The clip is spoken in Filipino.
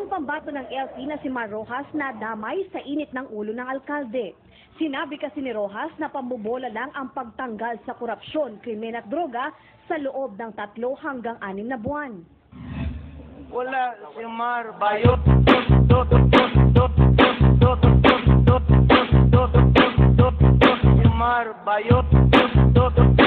Ang pambato ng LP na si Mar Rojas na damay sa init ng ulo ng alkalde. Sinabi kasi ni Rojas na pambobola lang ang pagtanggal sa korupsyon, krimen at droga sa loob ng 3 hanggang 6 na buwan. Wala si Mar Bayot. Si Mar Bayot.